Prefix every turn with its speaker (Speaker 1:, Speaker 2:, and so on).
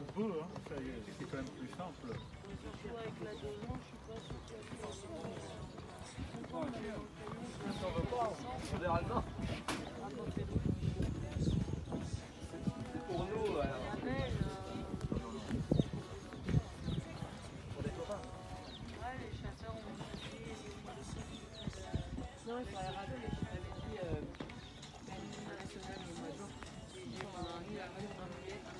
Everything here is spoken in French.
Speaker 1: peut, hein, c'est quand même plus simple.
Speaker 2: Surtout avec la devant, je suis pas sûre qu'il y a
Speaker 1: Si on veut pas, généralement.
Speaker 3: C'est pour nous.
Speaker 2: la belle.
Speaker 3: Pour des copains.
Speaker 2: Ouais, les chasseurs ont choisi.
Speaker 4: Non, il faut aller rater, je t'avais dit, l'hymne national au mois de juin. Et pendant un nuit, un